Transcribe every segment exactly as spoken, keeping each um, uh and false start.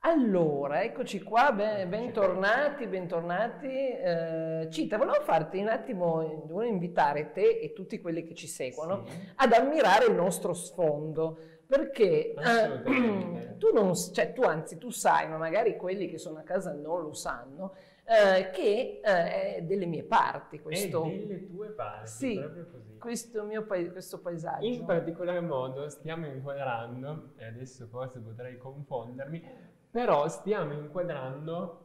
Allora, eccoci qua, ben, bentornati, bentornati. Eh, Cita, volevo farti un attimo, volevo invitare te e tutti quelli che ci seguono Sì. ad ammirare il nostro sfondo, perché eh, tu non, cioè tu anzi tu sai, ma magari quelli che sono a casa non lo sanno, eh, che eh, è delle mie parti questo. È delle tue parti, sì, proprio così. Questo mio pa- questo paesaggio. In particolar modo stiamo inquadrando, e adesso forse potrei confondermi, però stiamo inquadrando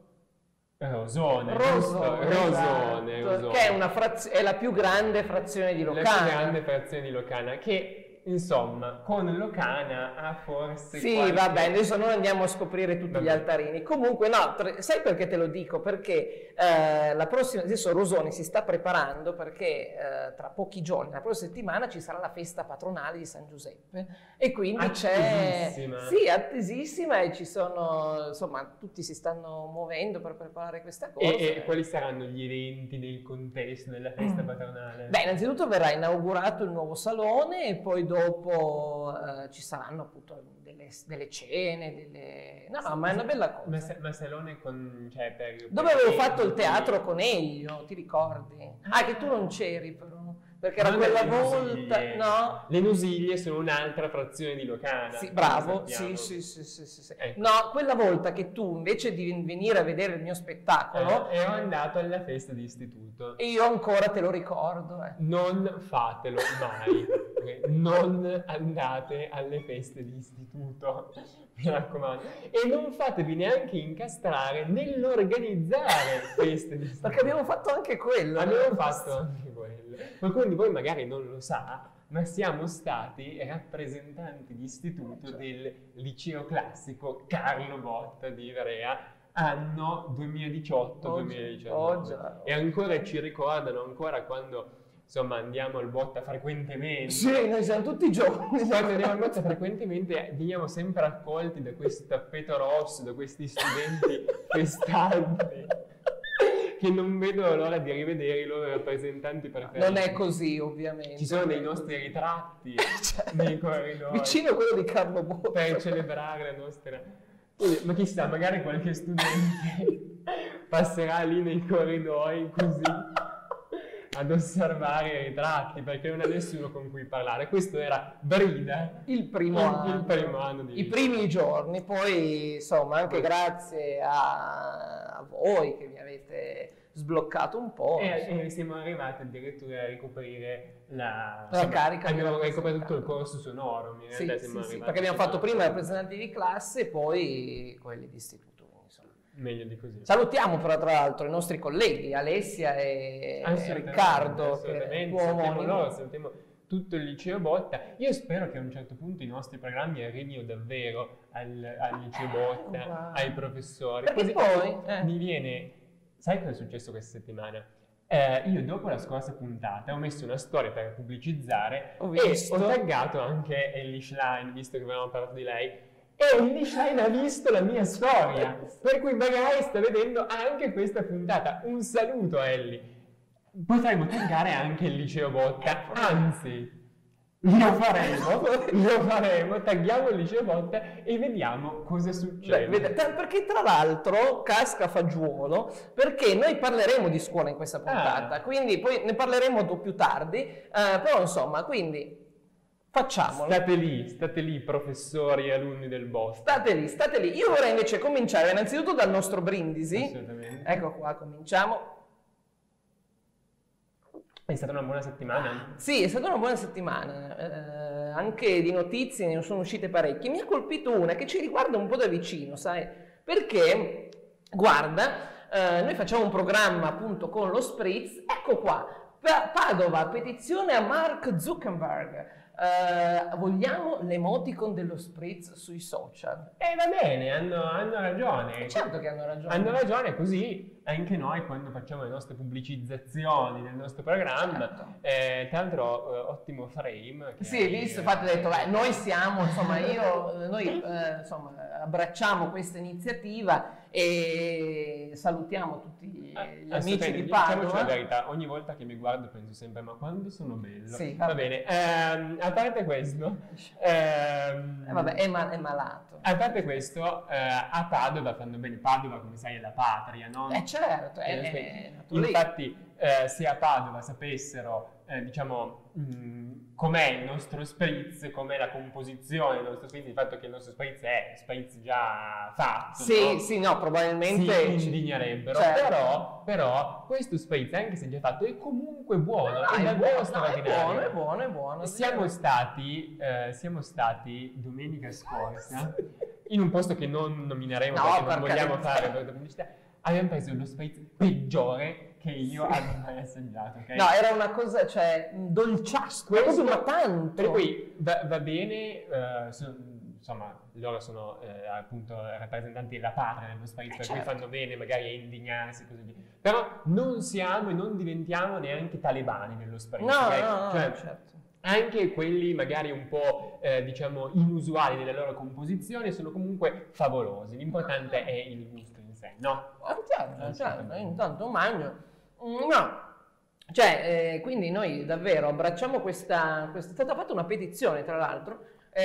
Rosone, Rosone, Rosone, esatto, Rosone. che è, una fraz- è la più grande frazione di Locana. La più grande frazione di Locana, che insomma con Locana ha forse sì, qualche... va bene, adesso non andiamo a scoprire tutti Va gli bene. altarini. Comunque no, tre- sai perché te lo dico? Perché eh, la prossima, adesso Rosone si sta preparando perché eh, tra pochi giorni, la prossima settimana ci sarà la festa patronale di San Giuseppe e quindi c'è... Attesissima. Sì, attesissima, e ci sono, insomma, tutti si stanno muovendo per preparare questa cosa. E, e quali saranno gli eventi nel contesto della festa patronale? Beh, innanzitutto verrà inaugurato il nuovo salone e poi dopo eh, ci saranno appunto delle, delle cene, delle... No, no, ma è una bella cosa. Ma, sa- ma salone con... cioè per... Dove avevo fatto il teatro Coneglio, ti ricordi? Ah, che tu non c'eri però, perché era Non quella le volta... Nusiglie. No? Le Nusiglie sono un'altra frazione di Locana. Sì, come bravo, sappiamo. sì, sì, sì, sì, sì, sì. Ecco. No, quella volta che tu invece di venire a vedere il mio spettacolo, Eh, ero andato alla festa di istituto. e io ancora te lo ricordo, eh. Non fatelo mai. ok? Non andate alle feste di istituto, mi raccomando. E non fatevi neanche incastrare nell'organizzare feste di istituto. Perché abbiamo fatto anche quello. Abbiamo no? fatto anche quello. Qualcuno di voi magari non lo sa, ma siamo stati rappresentanti di istituto del liceo classico Carlo Botta di Ivrea, anno duemiladiciotto duemiladiciannove. Oh già. E ancora ci ricordano, ancora quando insomma andiamo al Botta frequentemente. Sì, noi siamo tutti giovani. Quando andiamo al Botta frequentemente veniamo sempre accolti da questo tappeto rosso, da questi studenti festanti che non vedono l'ora di rivedere i loro rappresentanti preferiti. Non è così, ovviamente. Ci sono dei nostri ritratti nei corridoi Vicino a quello di Carlo Botta. per celebrare la nostra... Ma chissà, magari qualche studente passerà lì nei corridoi così ad osservare i ritratti, perché non ha nessuno con cui parlare. Questo era Brida, Il primo il, anno. il primo anno di I primi giorni, poi insomma anche grazie a, a voi che mi avete sbloccato un po'. E, e siamo arrivati addirittura a ricoprire la, La carica di abbiamo ricoperto tutto il rappresentante. corso sonoro. In Sì, realtà sì, siamo sì, arrivati perché abbiamo fino fatto a- prima i rappresentanti di classe e poi quelli di istituto. Insomma. Meglio di così. Salutiamo però tra l'altro i nostri colleghi Alessia e Assolutamente, Riccardo, che è assolutamente. tuo Salutiamo omonimo. loro, salutiamo tutto il liceo Botta. Io spero che a un certo punto i nostri programmi arrivino davvero al, al liceo Botta, wow. ai professori. Perché Così poi, eh. mi viene... Sai cosa è successo questa settimana? Eh, io dopo la scorsa puntata ho messo una storia per pubblicizzare Ho e visto. ho taggato anche Ellie Schlein, visto che avevamo parlato di lei. E Ellie Schlein ha visto la mia storia, per cui magari sta vedendo anche questa puntata. Un saluto a Ellie. Potremmo taggare anche il liceo Botta, anzi, lo faremo, lo faremo, tagghiamo il liceo Botta e vediamo cosa succede. Beh, vede- tra- perché tra l'altro casca fagiolo, perché noi parleremo di scuola in questa puntata, Ah. quindi poi ne parleremo do- più tardi, eh, però insomma, quindi facciamolo. State lì, state lì, professori e alunni del Botta. State lì, state lì. Io vorrei invece cominciare innanzitutto dal nostro brindisi. Assolutamente. Ecco qua, cominciamo. È stata una buona settimana? Sì, è stata una buona settimana, eh, anche di notizie ne sono uscite parecchie. Mi ha colpito una che ci riguarda un po' da vicino, sai? Perché, guarda, eh, noi facciamo un programma appunto con lo Spritz, ecco qua, Pa- Padova, petizione a Mark Zuckerberg. Eh, vogliamo l'emoticon dello Spritz sui social. E va bene, hanno, hanno ragione. Certo che hanno ragione. Hanno ragione, così anche noi quando facciamo le nostre pubblicizzazioni del nostro programma, Certo. eh, tra l'altro eh, ottimo frame. che Sì, hai- visto, infatti ho detto, beh, noi siamo, insomma, io, noi eh, insomma, abbracciamo questa iniziativa e salutiamo tutti gli Eh, amici di Diciamoci Padova. la verità, ogni volta che mi guardo penso sempre ma quando sono bello. Sì, va vabbè. bene, ehm, a parte questo, ehm, Eh, vabbè, è, ma- è malato. a parte questo, eh, a Padova fanno bene. Padova, come sai, è la patria, no? Eh certo, è, Eh, è nato lì. Infatti, eh, se a Padova sapessero, eh, diciamo, mh, com'è il nostro spritz, com'è la composizione del nostro spritz, il fatto che il nostro spritz è spritz già fatto, Sì, no? sì, no, probabilmente... si indignerebbero, Certo. però, però questo spritz, anche se già fatto, è comunque buono, Ah, è è davvero buono, no, è straordinario. buono, è buono, è buono. Siamo stati, eh, siamo stati domenica scorsa in un posto che non nomineremo No, perché non per vogliamo carità. fare per pubblicità. Abbiamo preso lo spritz peggiore che io abbia mai assaggiato, ok? No, era una cosa, cioè, dolciasco, Questo- proprio, ma tanto. Per cui va, va bene, eh, so- insomma, loro sono eh, appunto rappresentanti della patria dello spritz, Eh, per certo. cui fanno bene magari a indignarsi, così via. Però non siamo e non diventiamo neanche talebani dello spritz, No, ok? no, no, Cioè, certo. anche quelli magari un po' eh, diciamo inusuali nella loro composizione sono comunque favolosi. L'importante è il gusto in sé, no? Ah, certo, certo, Assolutamente. io intanto mangio. Mm, No, cioè, eh, quindi noi davvero abbracciamo questa, questa... È stata fatta una petizione, tra l'altro,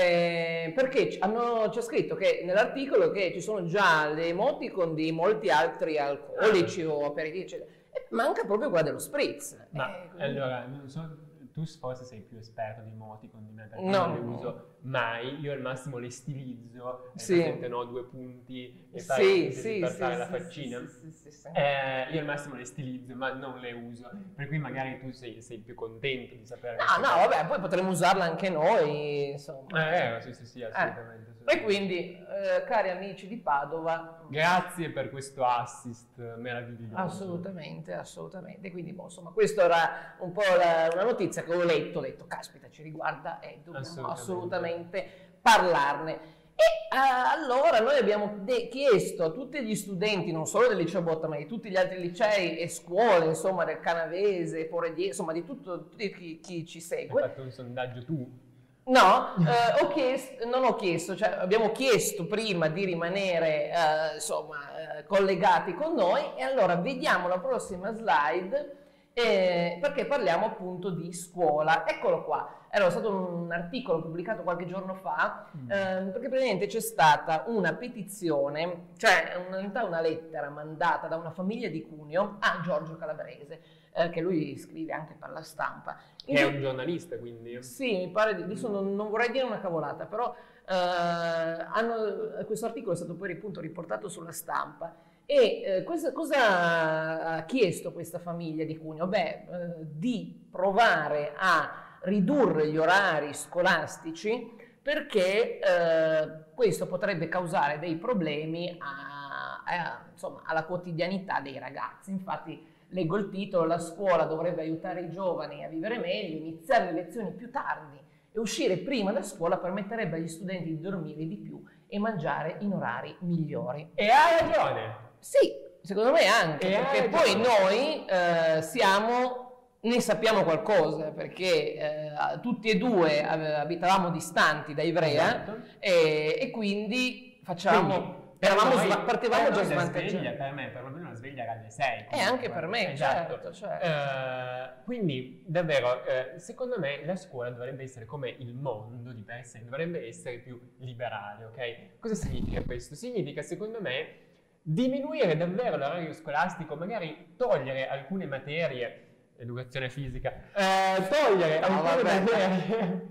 eh, perché ci- hanno, c'è scritto che nell'articolo che ci sono già le emoticon di molti altri alcolici o aperitivi, eccetera. E manca proprio quella dello spritz. Ma Eh, quindi- allora, non so, tu forse sei più esperto di emoticon di me perché No. non le uso mai. Io al massimo le stilizzo, Sì. sì. presente, no, due punti e Sì, parentesi sì, per sì, fare la sì, faccina. sì, sì, sì, sì. Eh, io al massimo le stilizzo, ma non le uso. Per cui magari tu sei, sei più contento di sapere. No, queste no, cose. vabbè, poi potremmo usarla anche noi, insomma. Eh, eh, sì, sì, sì, assolutamente. E assolutamente. quindi, eh, cari amici di Padova, Grazie per questo assist meraviglioso. assolutamente, assolutamente. Quindi, boh, insomma, questa era un po' la- una notizia che ho letto, ho detto, caspita, ci riguarda e dobbiamo Assolutamente. assolutamente, parlarne. E eh, allora noi abbiamo de- chiesto a tutti gli studenti, non solo del liceo Botta, ma di tutti gli altri licei e scuole, insomma, del Canavese, Porediese, insomma, di tutto, tutti chi, chi ci Hai segue. fatto un sondaggio tu? No, eh, ho chiesto, non ho chiesto, cioè abbiamo chiesto prima di rimanere eh, insomma eh, collegati con noi e allora vediamo la prossima slide eh, perché parliamo appunto di scuola. Eccolo qua, era stato un articolo pubblicato qualche giorno fa Mm. ehm, perché praticamente c'è stata una petizione, cioè in realtà una lettera mandata da una famiglia di Cuneo a Giorgio Calabrese, eh, che lui scrive anche per la Stampa. In Che è cui- un giornalista, quindi. sì, mi pare di adesso non, non vorrei dire una cavolata, però eh, hanno- questo articolo è stato poi appunto riportato sulla Stampa e eh, cosa, cosa ha chiesto questa famiglia di Cuneo? Beh, eh, di provare a ridurre gli orari scolastici perché eh, questo potrebbe causare dei problemi a- a- insomma, alla quotidianità dei ragazzi. Infatti leggo il titolo: la scuola dovrebbe aiutare i giovani a vivere meglio, iniziare le lezioni più tardi e uscire prima da scuola permetterebbe agli studenti di dormire di più e mangiare in orari migliori. E hai ragione! Sì, secondo me anche, E perché hai poi ragione. noi eh, siamo, ne sappiamo qualcosa, perché eh, tutti e due ave- abitavamo distanti da Ivrea Esatto. e, e quindi facciamo... Quindi, per eravamo noi- sva- partivamo per già noi la svantaggiati. sveglia, per me, perlomeno la sveglia era alle sei. E comunque. anche per me, Esatto. certo, certo. Eh, quindi, davvero, eh, secondo me la scuola dovrebbe essere come il mondo di per sé, dovrebbe essere più liberale, ok? Cosa significa questo? Significa, secondo me, diminuire davvero l'orario scolastico, magari togliere alcune materie, educazione fisica, eh, togliere No, alcune vabbè. materie...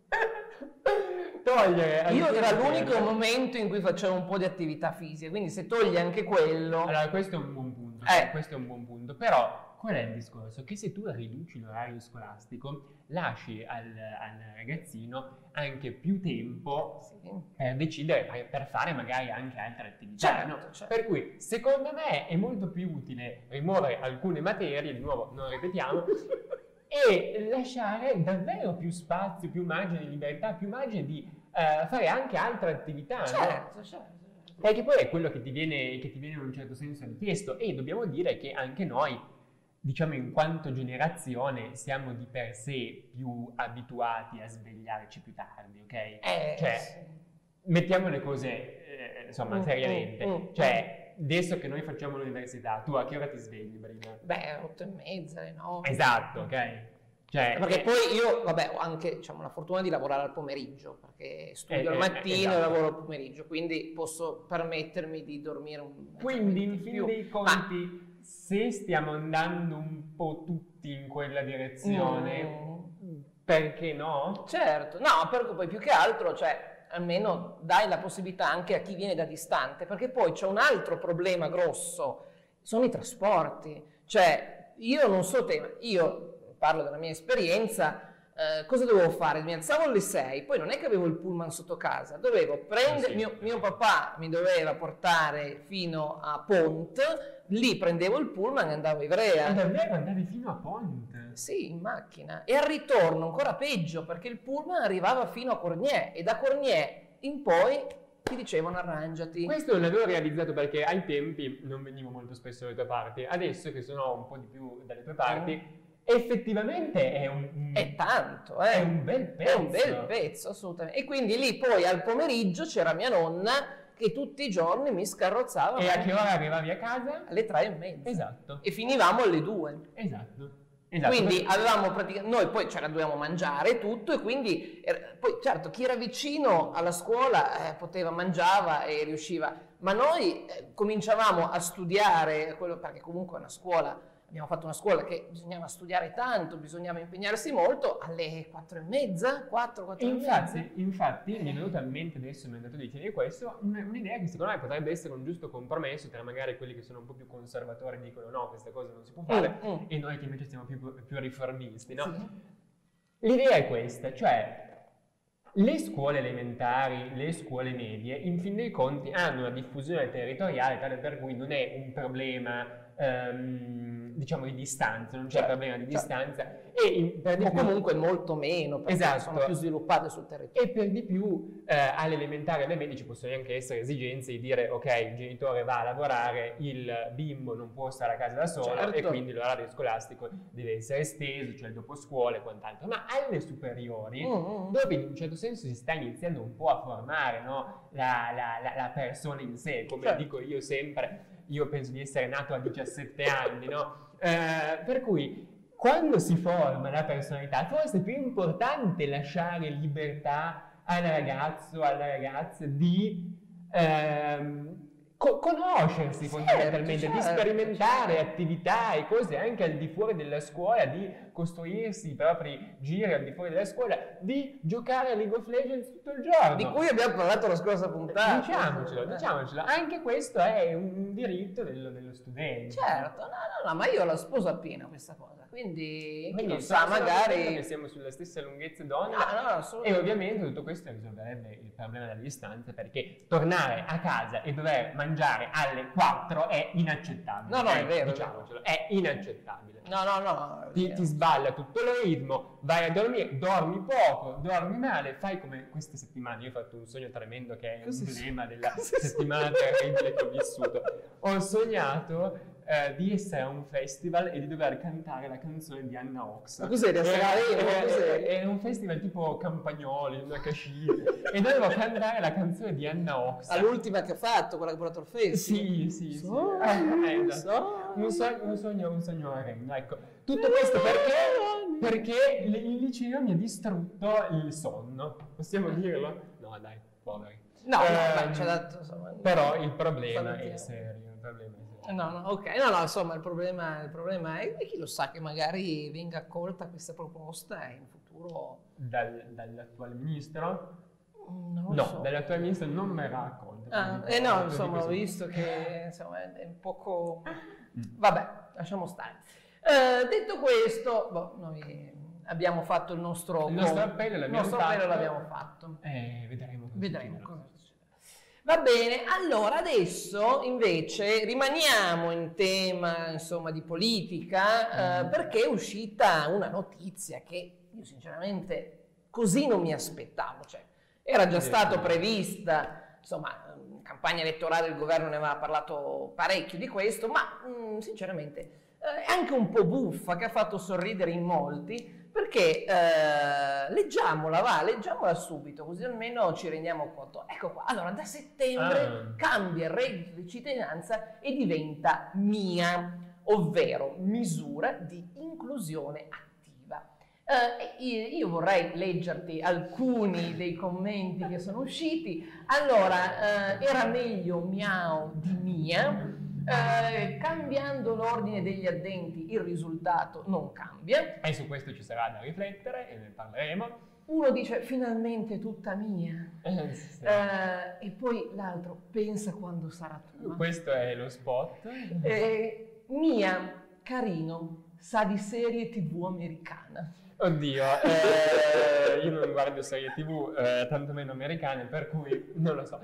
togliere Io alcune era materie. l'unico momento in cui facevo un po' di attività fisica, quindi se togli anche quello... Allora, questo è un buon punto, Eh. questo è un buon punto, però qual è il discorso? Che se tu riduci l'orario scolastico, lasci al, al ragazzino anche più tempo Sì. per decidere, per- per fare magari anche altre attività, Certo, no? certo. Per cui, secondo me, è molto più utile rimuovere alcune materie, di nuovo, non ripetiamo, e lasciare davvero più spazio, più margine di libertà, più margine di eh, fare anche altre attività, no? Certo, certo, certo. Perché poi è quello che ti viene, che ti viene in un certo senso richiesto, e dobbiamo dire che anche noi, diciamo in quanto generazione, siamo di per sé più abituati a svegliarci più tardi, ok? Eh, Cioè, sì. mettiamo le cose, eh, insomma, Mm, seriamente. mm, mm. Cioè, adesso che noi facciamo l'università, tu a che ora ti svegli, Brina? Beh, otto e mezza, le nove. Esatto, ok. Cioè, Perché eh, poi io, vabbè, ho anche diciamo, la fortuna di lavorare al pomeriggio, perché studio Eh, al eh, mattino esatto. e lavoro al pomeriggio, quindi posso permettermi di dormire un Quindi in in fin più. dei Ma- conti, se stiamo andando un po' tutti in quella direzione, Mm. perché no? Certo, no, perché poi più che altro, cioè, almeno dai la possibilità anche a chi viene da distante, perché poi c'è un altro problema grosso, sono i trasporti. Cioè, io non so te, ma io parlo della mia esperienza, eh, cosa dovevo fare? Mi alzavo alle sei, poi non è che avevo il pullman sotto casa, dovevo prendere, Eh sì. mio, mio papà mi doveva portare fino a Pont, lì prendevo il pullman e andavo a E Ivrea. davvero andavi fino a Ponte? Sì, in macchina. E al ritorno ancora peggio, perché il pullman arrivava fino a Cornier e da Cornier in poi ti dicevano arrangiati. Questo non l'avevo realizzato perché ai tempi non venivo molto spesso dalle tue parti. Adesso che sono un po' di più dalle tue parti, effettivamente è un, È tanto, eh. è un bel È pezzo. un bel pezzo, assolutamente. E quindi lì poi al pomeriggio c'era mia nonna che tutti i giorni mi scarrozzava. E a che ora arrivavi a casa? Alle tre e mezza. Esatto. E finivamo alle due. Esatto. Esatto. Quindi avevamo praticamente, noi poi ce la dovevamo mangiare tutto e quindi, er- poi certo chi era vicino alla scuola eh, poteva, mangiava e riusciva, ma noi eh, cominciavamo a studiare, quello, perché comunque è una scuola, abbiamo fatto una scuola che bisognava studiare tanto, bisognava impegnarsi molto, alle quattro e mezza, quattro, quattro e mezza. Infatti, infatti mi è venuta in mente adesso, mentre tu dicevi questo, un- un'idea che secondo me potrebbe essere un giusto compromesso tra magari quelli che sono un po' più conservatori e dicono no, questa cosa non si può fare, Mm, mm. e noi che invece siamo più, più riformisti, no? Sì. L'idea è questa, cioè le scuole elementari, le scuole medie, in fin dei conti hanno una diffusione territoriale tale per cui non è un problema ehm, diciamo di distanza, non c'è Certo, problema di certo. distanza e in- per di O più- comunque molto meno, perché Esatto. sono più sviluppate sul territorio. e per di più eh, all'elementare e alle medie ci possono anche essere esigenze di dire ok, il genitore va a lavorare, il bimbo non può stare a casa da solo Certo. e quindi l'orario scolastico deve essere esteso, cioè il dopo scuola e quant'altro. Ma alle superiori, Mm, mm. dove in un certo senso si sta iniziando un po' a formare, no, la, la- la- la persona in sé, come Certo. dico io sempre, io penso di essere nato a diciassette anni, no? Eh, per cui quando si forma la personalità, forse è più importante lasciare libertà al ragazzo, alla ragazza di ehm, co- conoscersi fondamentalmente, di certo, sperimentare certo. attività e cose anche al di fuori della scuola, di costruirsi i propri giri al di fuori della scuola, di giocare a League of Legends tutto il giorno. Di cui abbiamo parlato la scorsa puntata. Diciamocelo, Eh. diciamocelo, anche questo è un diritto dello, dello studente. Certo, no, no, no, ma io la sposo appieno questa cosa, quindi, chi Quindi lo sa, sono contento che magari... siamo sulla stessa lunghezza No, d'onda. no, no, E assolutamente. ovviamente tutto questo risolverebbe il problema della distanza, perché tornare a casa e dover mangiare alle quattro è inaccettabile. No, no, è Eh, vero, è Diciamocelo, è inaccettabile. No, no, no. Ti, ti sballa tutto il ritmo, vai a dormire, dormi poco, dormi male, fai come queste settimane. Io ho fatto un sogno tremendo che è Cosa è l'emblema della cosa è settimana terribile che ho vissuto. Ho sognato eh, di essere a un festival e di dover cantare la canzone di Anna Ox. Ma cos'eri, a Era, Sanremo? era- Cos'eri? era un festival tipo Campagnoli, una cascina, e dovevo cantare la canzone di Anna Ox. All'ultima che ha fatto, quella che ha portato al festival. Sì, sì, sì. So- Eh, eh, esatto. so- Un sogno, un sogno, un sogno orrendo, ecco. Tutto questo perché, perché il il liceo mi ha distrutto il sonno. Possiamo dirlo? No, dai, poveri. No, no, Ehm, beh, c'è dato, insomma, Però il problema Salutiamo. è serio, il problema è serio. No, no, ok, no, no, insomma, il problema, il problema è e chi lo sa che magari venga accolta questa proposta e in futuro... Dal- dall'attuale ministro? mm, Non lo No, so. dall'attuale ministro non verrà accolto. Ah, Quindi, eh no, così insomma, ho così. visto che insomma, è è un poco... Mm. Vabbè, lasciamo stare. Eh, detto questo, boh, noi abbiamo fatto il nostro... Il nostro com- appello il l'abbiamo nostro fatto. appello l'abbiamo fatto. Eh, vedremo cosa Vedremo succederà. cosa succederà. Va bene, allora adesso invece rimaniamo in tema insomma di politica eh, perché è uscita una notizia che io sinceramente così non mi aspettavo, cioè era già stato prevista, insomma in campagna elettorale il governo ne aveva parlato parecchio di questo, ma mh, sinceramente eh, è anche un po' buffa, che ha fatto sorridere in molti, Perché eh, leggiamola, va, leggiamola subito, così almeno ci rendiamo conto. Ecco qua, allora da settembre Ah. cambia il reddito di cittadinanza e diventa MIA, ovvero misura di inclusione attiva. Eh, io, io vorrei leggerti alcuni dei commenti che sono usciti. Allora, eh, era meglio miau di MIA. Eh, cambiando l'ordine degli addenti il risultato non cambia. E su questo ci sarà da riflettere e ne parleremo. Uno dice finalmente tutta mia, Eh, sì. eh, e poi l'altro pensa quando sarà tua. Questo è lo spot. Eh, mia, carino, sa di serie tv americana. Oddio, eh, io non guardo serie tv, eh, tantomeno americane, per cui non lo so.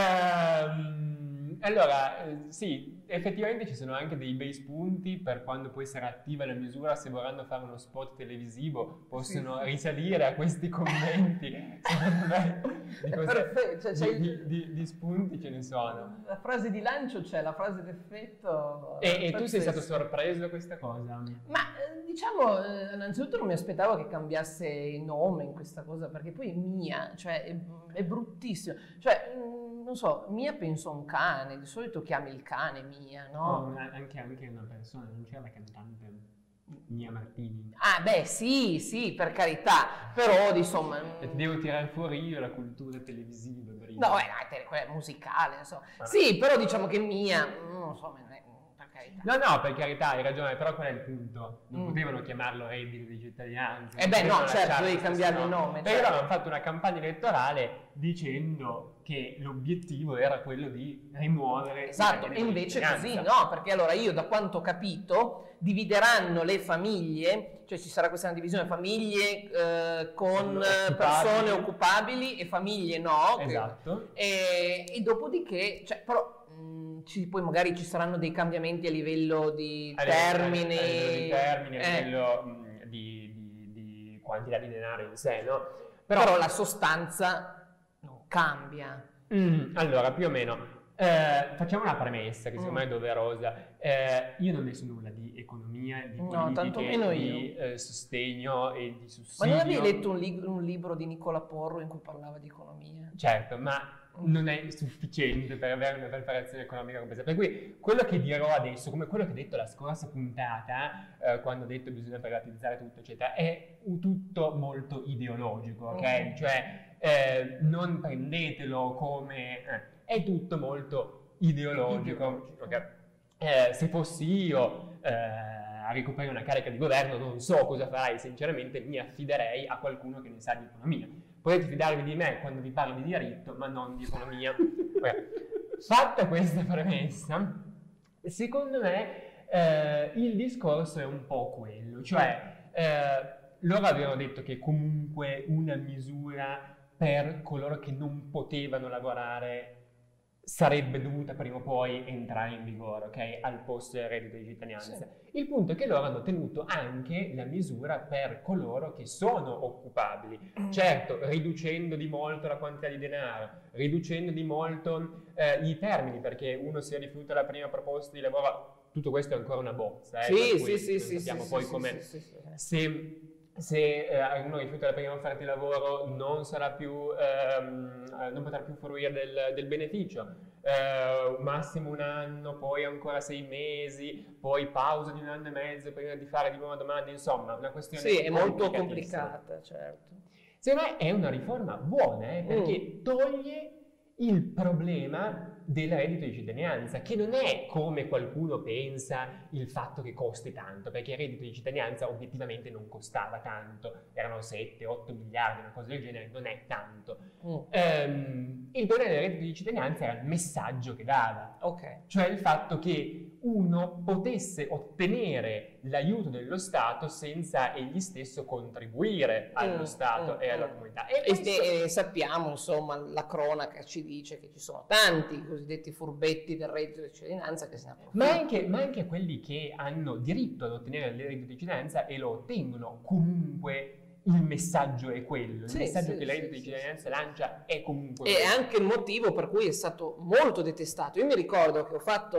Ehm, allora, eh, sì, effettivamente ci sono anche dei bei spunti per quando poi sarà attiva la misura, se vorranno fare uno spot televisivo possono Sì, sì. risalire a questi commenti. Secondo me di, È cose- perfetto, cioè, c'è di- il- di- di- di spunti ce ne sono. La frase di lancio c'è, la frase d'effetto. E, e tu sei stato pazzesca. sorpreso da questa cosa? Ma eh, diciamo, eh, innanzitutto non mi aspettavo che cambiasse il nome in questa cosa, perché poi Mia, cioè è, è bruttissimo. Cioè, mh, non so, Mia penso a un cane, di solito chiami il cane Mia, no? No, una- anche, anche una persona, non c'era la cantante Mia Martini. Ah, beh, sì, sì, per carità, però insomma. E ti devo tirare fuori io la cultura televisiva. per il- No, eh, dai, te- quella è musicale, insomma. Ah. Sì, però diciamo che Mia, mm, non so, non è- per carità. No, no, per carità, hai ragione, però qual è il punto? Non Mm. potevano chiamarlo reddito di cittadinanza. Eh beh, no, potevano certo, lasciarlo devi stesso cambiargli il nome, Perché certo. loro hanno fatto una campagna elettorale dicendo che l'obiettivo era quello di rimuovere Esatto, il e reddito di invece così cittadinanza. no, perché allora io da quanto ho capito divideranno le famiglie, cioè ci sarà questa divisione famiglie eh, con Occupabili. persone occupabili e famiglie no, che- Esatto. e, e dopodiché, cioè, però mh, ci- poi magari ci saranno dei cambiamenti a livello di A livello- termini, a livello di termini, a eh, livello mh, di, di- di quantità di denaro in sé, no? però, la sostanza non cambia. Mm, allora, più o meno. Eh, facciamo una premessa che secondo Mm. me è doverosa. Eh, io non ne so nulla di economia, di No, politiche, tantomeno di eh, sostegno e di Ma sussidio. non avevi letto un, lig- un libro di Nicola Porro in cui parlava di economia? Certo, ma non è sufficiente per avere una preparazione economica complessa. Per cui quello che dirò adesso, come quello che ho detto la scorsa puntata, eh, quando ho detto bisogna privatizzare tutto, eccetera, è un tutto molto ideologico, ok? Mhm. Cioè, eh, non prendetelo come... eh, è tutto molto ideologico. ok? Eh, se fossi io eh, a ricoprire una carica di governo, non so cosa farei, sinceramente mi affiderei a qualcuno che ne sa di economia. Potete fidarvi di me quando vi parlo di diritto, ma non di economia. Ok. Fatta questa premessa, secondo me eh, il discorso è un po' quello, cioè eh, loro avevano detto che comunque una misura per coloro che non potevano lavorare sarebbe dovuta prima o poi entrare in vigore, ok? Al posto del reddito di cittadinanza. Sì. Il punto è che loro hanno tenuto anche la misura per coloro che sono occupabili. Certo, riducendo di molto la quantità di denaro, riducendo di molto eh, i termini, perché uno si rifiuta la prima proposta di lavoro, tutto questo è ancora una bozza, eh, Sì, per sì, cui sì, non sì, sappiamo sì, poi sì, come sì, sì, sì. se, se eh, uno rifiuta la prima offerta di lavoro non sarà più, ehm, eh, non potrà più fruire del, del beneficio. Eh, massimo un anno, poi ancora sei mesi, poi pausa di un anno e mezzo prima di fare di nuovo domande, insomma, una questione Sì, è molto complicatissima. complicata, certo. Secondo me è una riforma buona, eh, perché Mm. toglie il problema del reddito di cittadinanza, che non è, come qualcuno pensa, il fatto che costi tanto, perché il reddito di cittadinanza obiettivamente non costava tanto, erano sette otto miliardi, una cosa del genere, non è tanto. Mm. Ehm, il problema del reddito di cittadinanza era il messaggio che dava, Ok. cioè il fatto che uno potesse ottenere l'aiuto dello Stato senza egli stesso contribuire allo Mm, Stato mm, e alla mm. comunità. E E, questo- e sappiamo, insomma, la cronaca ci dice che ci sono tanti i cosiddetti furbetti del reddito di cittadinanza che se ne approfittano. Ma anche, ma anche quelli che hanno diritto ad ottenere il reddito di cittadinanza e lo ottengono, comunque il messaggio è quello. Il Sì, messaggio sì, che il reddito sì, di sì, cittadinanza sì, lancia è comunque E quello. anche il motivo per cui è stato molto detestato. Io mi ricordo che ho fatto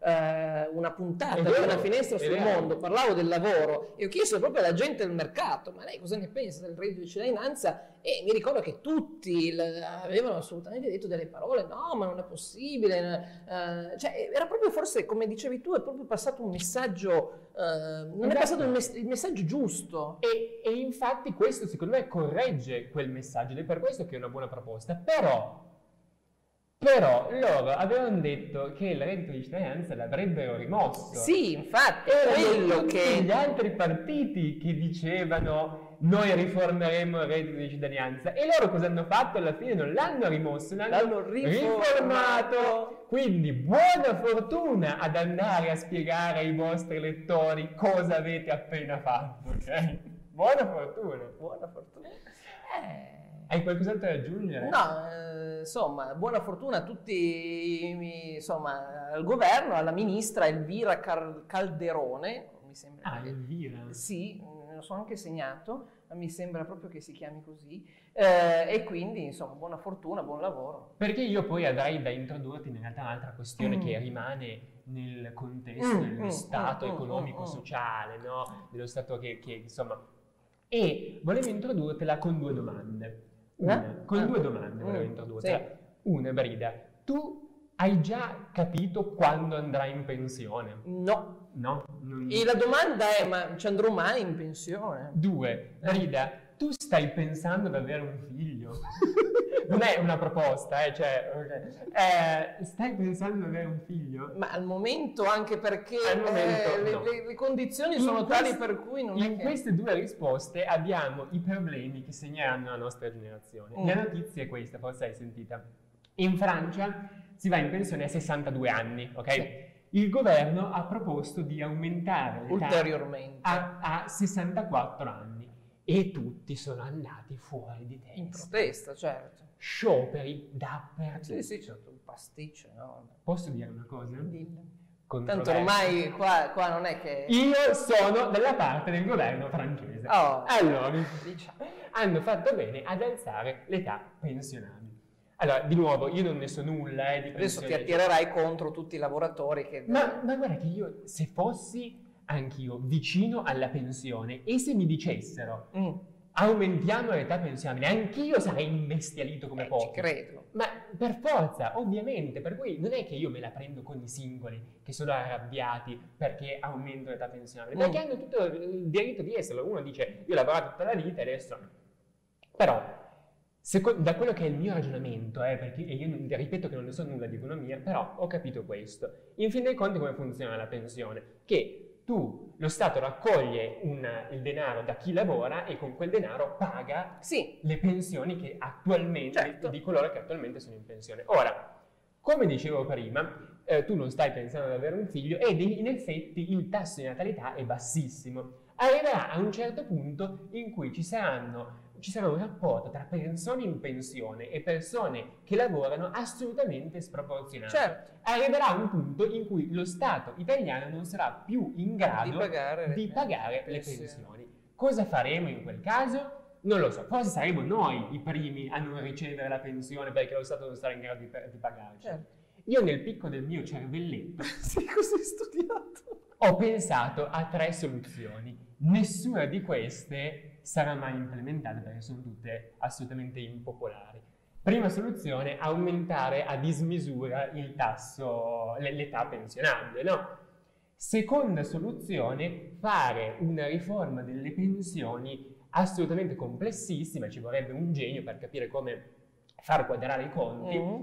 eh, una puntata È vero, di Una finestra è sul vero. mondo, parlavo del lavoro e ho chiesto proprio alla gente del mercato, ma lei cosa ne pensa del reddito di cittadinanza? E mi ricordo che tutti l- avevano assolutamente detto delle parole, no, ma non è possibile, eh, cioè era proprio forse, come dicevi tu, è proprio passato un messaggio, eh, non è Esatto. passato il, mess- il messaggio giusto. E, e infatti questo secondo me corregge quel messaggio ed è per questo che è una buona proposta. Però, però loro avevano detto che il reddito di cittadinanza l'avrebbero rimosso. Sì, infatti, è Erano quello tutti che... gli altri partiti che dicevano noi riformeremo il reddito di cittadinanza, e loro cosa hanno fatto? Alla fine non l'hanno rimosso, l'hanno, L'hanno riformato. riformato. Quindi buona fortuna ad andare a spiegare ai vostri elettori cosa avete appena fatto, ok? Buona fortuna. Buona fortuna. Eh... Hai qualcos'altro da aggiungere? No, eh, insomma, buona fortuna a tutti, insomma, al governo, alla ministra Elvira Car- Calderone, mi sembra Ah, che- Elvira. Sì, me lo so anche segnato, ma mi sembra proprio che si chiami così, eh, e quindi, insomma, buona fortuna, buon lavoro. Perché io poi avrei da introdurti in realtà un'altra questione Mm. che rimane nel contesto Mm, dello mm, stato mm, mm, economico-sociale, no? Dello stato che, che, insomma... E volevo introdurtela con due domande. Una, Eh? con Ah. due domande volevo Mm, introdurtela. sì. Una, Brida, tu hai già capito quando andrai in pensione? No, No? Non- e la domanda è, ma ci andrò mai in pensione? Due, Brida, tu stai pensando ad avere un figlio? Non è una proposta, eh, cioè, ok. Eh, stai pensando ad avere un figlio? Ma al momento, anche perché Al momento, eh, le, no. le- le condizioni In sono tali quest- per cui non in è che... queste due risposte abbiamo i problemi che segneranno la nostra generazione. Mm. La notizia è questa, forse hai sentita. In Francia si va in pensione a sessantadue anni, ok? Sì. Il governo ha proposto di aumentare l'età ulteriormente. a, a sessantaquattro anni e tutti sono andati fuori di testa. In protesta, certo. Scioperi dappertutto. Sì, sì, certo, un pasticcio, no? Posso dire una cosa? Dillo. Tanto Controversa. ormai qua, qua non è che... Io sono dalla parte del governo francese. Oh. Allora, Diciamo. hanno fatto bene ad alzare l'età pensionabile. Allora, di nuovo, io non ne so nulla eh, di Adesso ti pensione. attirerai contro tutti i lavoratori che... Ma, ma guarda che io, se fossi anch'io vicino alla pensione e se mi dicessero Mm, aumentiamo l'età pensionabile, anch'io sarei imbestialito come eh, ci pochi. credo. Ma per forza, ovviamente, per cui non è che io me la prendo con i singoli che sono arrabbiati perché aumento l'età pensionabile, Mm. perché hanno tutto il diritto di esserlo. Uno dice, io ho lavorato tutta la vita e adesso... Però, seco- da quello che è il mio ragionamento, eh, perché e io non- ripeto che non ne so nulla di economia, però ho capito questo. In fin dei conti come funziona la pensione? Che tu, lo Stato raccoglie un- il denaro da chi lavora e con quel denaro paga Sì, le pensioni che attualmente, Certo. di coloro che attualmente sono in pensione. Ora, come dicevo prima, eh, tu non stai pensando ad avere un figlio ed in effetti il tasso di natalità è bassissimo. Arriverà a un certo punto in cui ci saranno ci sarà un rapporto tra persone in pensione e persone che lavorano assolutamente sproporzionato. certo. Arriverà un punto in cui lo Stato italiano non sarà più in grado Di pagare le- di pagare le pensioni. pensioni. Cosa faremo in quel caso? Non lo so, forse saremo noi i primi a non ricevere la pensione perché lo Stato non sarà in grado di, di pagarci. Certo. Io nel picco del mio cervelletto Sì, così studiato. ho pensato a tre soluzioni. Nessuna di queste sarà mai implementata perché sono tutte assolutamente impopolari. Prima soluzione, aumentare a dismisura il tasso, l- l'età pensionabile, no? Seconda soluzione, fare una riforma delle pensioni assolutamente complessissima, ci vorrebbe un genio per capire come far quadrare i conti, Mm.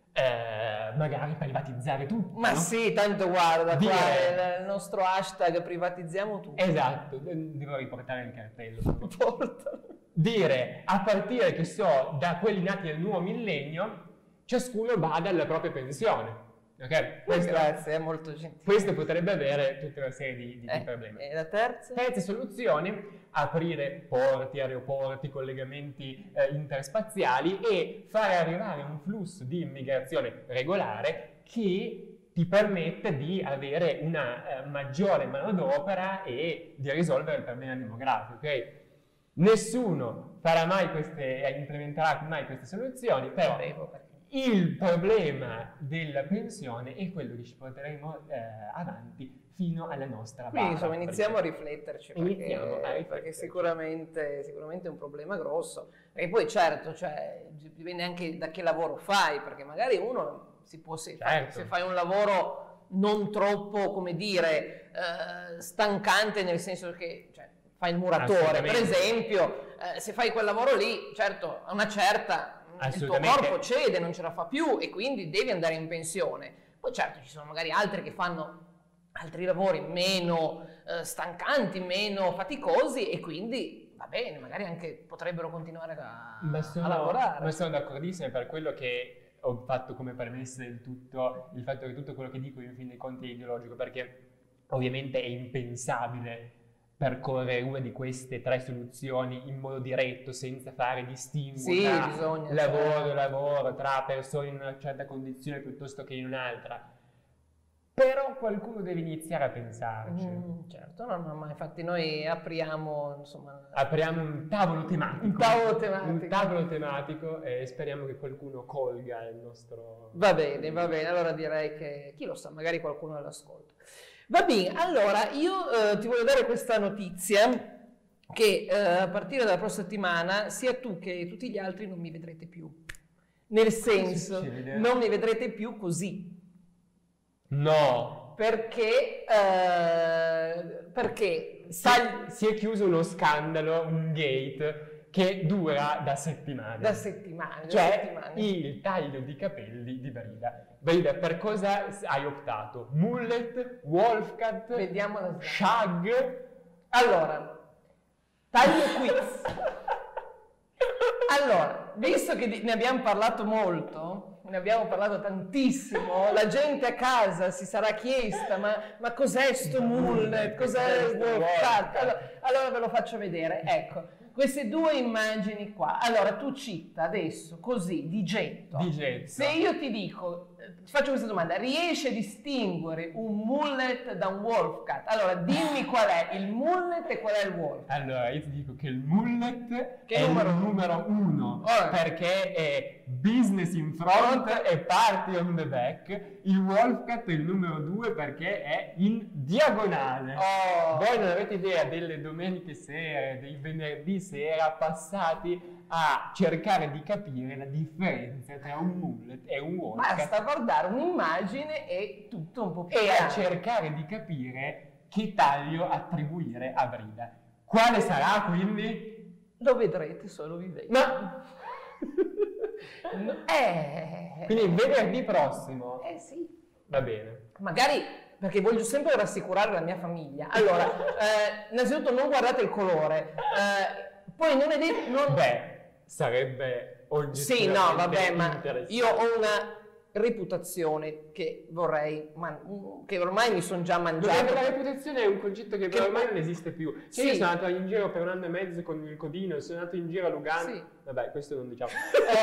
eh, magari privatizzare tutto. Ma no? sì, tanto guarda, qua Dire- è il nostro hashtag privatizziamo tutto. Esatto, de- devo riportare il cartello. Porta. Dire a partire, che so, da quelli nati nel nuovo millennio, ciascuno bada alla propria pensione. Ok? Questo, Grazie, è molto gentile. questo potrebbe avere tutta una serie di, di- di Eh, problemi. e la terza? Terza soluzione, aprire porti, aeroporti, collegamenti eh, interspaziali e fare arrivare un flusso di immigrazione regolare che ti permette di avere una eh, maggiore manodopera e di risolvere il problema demografico. Ok? Nessuno farà mai queste, eh, implementerà mai queste soluzioni, però Sapevo perché. il problema della pensione è quello che ci porteremo eh, avanti fino alla nostra Quindi barra. insomma iniziamo a rifletterci, perché, Iniziamo a rifletterci. perché sicuramente, sicuramente è un problema grosso. E poi certo, cioè, dipende anche da che lavoro fai, perché magari uno si può, se, Certo. se fai un lavoro non troppo, come dire, eh, stancante, nel senso che cioè, fai il muratore, per esempio, eh, se fai quel lavoro lì, certo, a una certa il tuo corpo cede, non ce la fa più e quindi devi andare in pensione. Poi certo ci sono magari altri che fanno altri lavori meno eh, stancanti, meno faticosi e quindi va bene, magari anche potrebbero continuare a, ma sono, a lavorare. Ma sono d'accordissimo, per quello che ho fatto come premessa del tutto il fatto che tutto quello che dico in fin dei conti è ideologico, perché ovviamente è impensabile percorrere una di queste tre soluzioni in modo diretto, senza fare distinguo sì, tra bisogna, lavoro certo. e lavoro, tra persone in una certa condizione piuttosto che in un'altra. Però qualcuno deve iniziare a pensarci. Mm, certo, no, no, ma infatti noi apriamo, insomma... Apriamo un tavolo tematico. Un tavolo tematico. Un tavolo tematico e speriamo che qualcuno colga il nostro... Va bene, va bene, allora direi che, chi lo sa, magari qualcuno all'ascolto. Va bene, allora io eh, ti voglio dare questa notizia che eh, a partire dalla prossima settimana sia tu che tutti gli altri non mi vedrete più. Nel senso, non mi vedrete più così. No! Perché, eh, perché si, si è chiuso uno scandalo, un gate, che dura da settimane. Da settimane. Cioè, da settimane. il taglio di capelli di Brida. Brida, per cosa hai optato? Mullet, wolfcut, Vediamo la shag? Allora, taglio quiz. Allora, visto che ne abbiamo parlato molto, ne abbiamo parlato tantissimo, la gente a casa si sarà chiesta ma, ma cos'è sto mullet, cos'è il wolfcut? Allora, allora ve lo faccio vedere, ecco. Queste due immagini qua. Allora, tu cita adesso, così, di getto. Di getto. Se io ti dico, ti faccio questa domanda, riesci a distinguere un mullet da un wolfcut? Allora, dimmi qual è il mullet e qual è il wolfcut. Allora, io ti dico che il mullet che è numero? il numero uno, Oh. perché è business in front e party on the back. Il wolfcut è il numero due perché è in diagonale. Oh. Voi non avete idea delle domeniche sere, dei venerdì sera passati a cercare di capire la differenza tra un mullet e un wolfcut. Basta guardare un'immagine e tutto un po' più E a chiaro. cercare di capire che taglio attribuire a Brida. Quale sarà quindi? Lo vedrete solo vivendo. Ma... No, eh, Quindi venerdì prossimo. eh sì. Va bene. Magari, perché voglio sempre rassicurare la mia famiglia. Allora, eh, innanzitutto non guardate il colore. Eh, poi non è detto... Non... Beh, sarebbe Sì, no, vabbè, ma interessante. io ho una reputazione che vorrei, ma, che ormai mi sono già mangiato. La reputazione è un concetto che, Che- ormai non esiste più. Cioè, Sì. io sono andato in giro per un anno e mezzo con il codino, sono andato in giro a Lugano. Sì. Vabbè, questo non diciamo.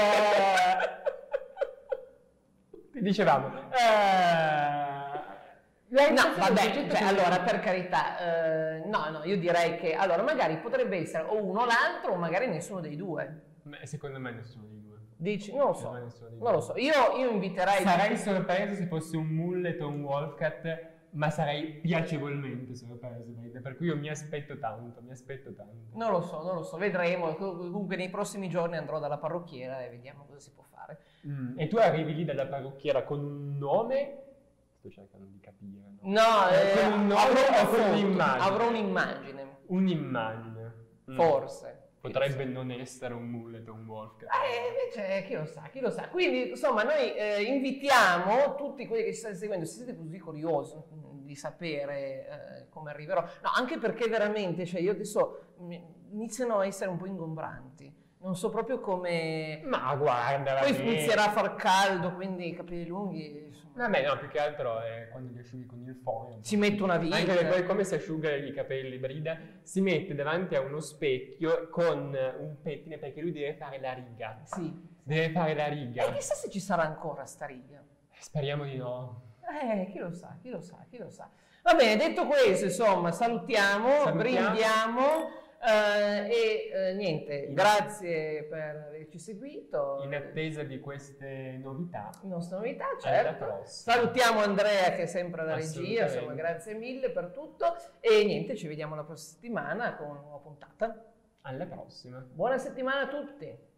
eh... Ti dicevamo. Eh... la No, reputazione è un vabbè, concetto cioè, che- allora per carità, eh, no, no, io direi che allora magari potrebbe essere o uno o l'altro o magari nessuno dei due. Beh, secondo me nessuno dei due. Dici? Non lo so, Secondo me nessuno dei non lo due. so. Io, io inviterei... Sarei sorpreso se fosse un mullet o un wolfcut, ma sarei piacevolmente sorpreso, per cui io mi aspetto tanto, mi aspetto tanto. Non lo so, non lo so, vedremo. Comunque nei prossimi giorni andrò dalla parrucchiera e vediamo cosa si può fare. Mm. E tu arrivi lì dalla parrucchiera con un nome? Sto cercando di capire. No? No, Eh, eh, con un nome avrò, o una con foto, un'immagine? avrò un'immagine, Un'immagine. Mm. forse. Potrebbe non essere un mullet o un wolfcut. Eh, invece chi lo sa, chi lo sa. Quindi, insomma, noi eh, invitiamo tutti quelli che ci state seguendo, se siete così curiosi mh, di sapere eh, come arriverò. No, anche perché veramente, cioè io adesso mh, iniziano a essere un po' ingombranti. Non so proprio come... Ma guarda, Poi va bene. inizierà a far caldo, quindi i capelli lunghi... insomma, Vabbè, no, più che altro è quando li asciughi con il foglio. ci metto una vita. Anche perché poi come si asciuga i capelli Brida? Si mette davanti a uno specchio con un pettine perché lui deve fare la riga. Sì. Deve fare la riga. E chissà se ci sarà ancora sta riga. Speriamo di no. Eh, chi lo sa, chi lo sa, chi lo sa. Va bene, detto questo, insomma, salutiamo, Salutiamo. brindiamo, Uh, e uh, niente, in grazie per averci seguito. In attesa di queste novità. Nostre novità, Alla certo. prossima. Salutiamo Andrea che è sempre alla regia, insomma, grazie mille per tutto. E niente, ci vediamo la prossima settimana con una nuova puntata. Alla prossima. Buona settimana a tutti.